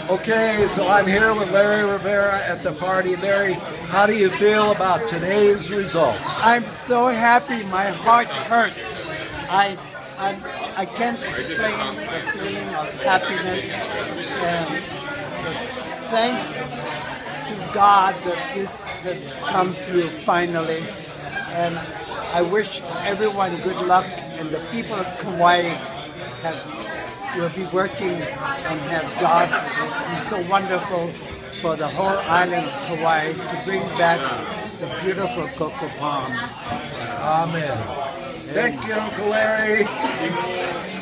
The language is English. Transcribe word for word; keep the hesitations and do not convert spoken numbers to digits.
Okay, so I'm here with Larry Rivera at the party. Larry, how do you feel about today's result? I'm so happy. My heart hurts. I I'm, I can't explain the feeling of happiness and thank to God that this has come through finally. And I wish everyone good luck, and the people of Kauai have, will be working and have jobs. It's so wonderful for the whole island of Kauai to bring back the beautiful Coco Palms. Amen. Thank you, Uncle Larry.